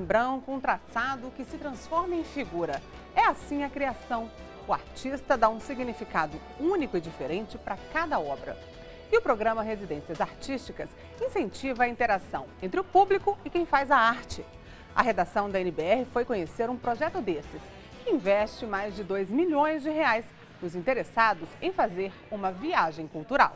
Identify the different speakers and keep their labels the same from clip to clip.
Speaker 1: branco, um traçado que se transforma em figura. É assim a criação. O artista dá um significado único e diferente para cada obra. E o programa Residências Artísticas incentiva a interação entre o público e quem faz a arte. A redação da NBR foi conhecer um projeto desses, que investe mais de R$ 2 milhões nos interessados em fazer uma viagem cultural.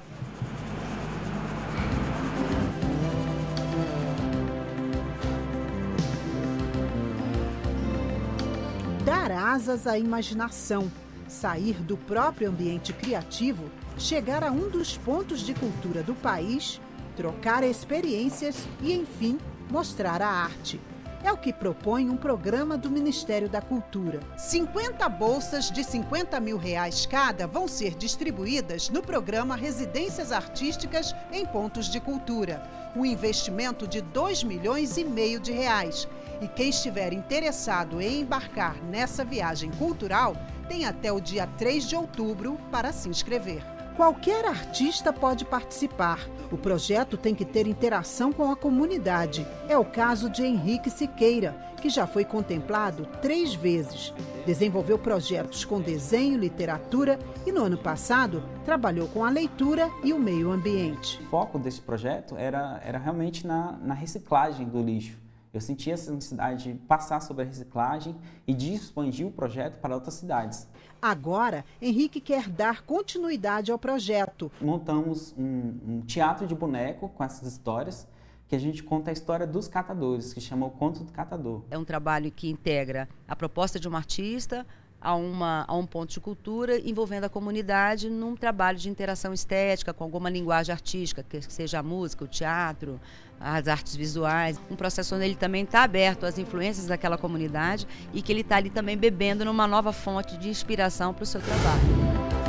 Speaker 2: Dar asas à imaginação, sair do próprio ambiente criativo, chegar a um dos pontos de cultura do país, trocar experiências e, enfim, mostrar a arte. É o que propõe um programa do Ministério da Cultura. 50 bolsas de R$ 50 mil cada vão ser distribuídas no programa Residências Artísticas em Pontos de Cultura. Um investimento de R$ 2,5 milhões. E quem estiver interessado em embarcar nessa viagem cultural tem até o dia 3 de outubro para se inscrever. Qualquer artista pode participar. O projeto tem que ter interação com a comunidade. É o caso de Henrique Siqueira, que já foi contemplado 3 vezes. Desenvolveu projetos com desenho, literatura e no ano passado trabalhou com a leitura e o meio ambiente.
Speaker 3: O foco desse projeto era realmente na reciclagem do lixo. Eu senti essa necessidade de passar sobre a reciclagem e de expandir o projeto para outras cidades.
Speaker 2: Agora, Henrique quer dar continuidade ao projeto.
Speaker 3: Montamos um teatro de boneco com essas histórias, que a gente conta a história dos catadores, que chama o Conto do Catador.
Speaker 4: É um trabalho que integra a proposta de um artista a um ponto de cultura, envolvendo a comunidade num trabalho de interação estética com alguma linguagem artística, que seja a música, o teatro, as artes visuais. Um processo onde ele também está aberto às influências daquela comunidade e que ele está ali também bebendo numa nova fonte de inspiração para o seu trabalho.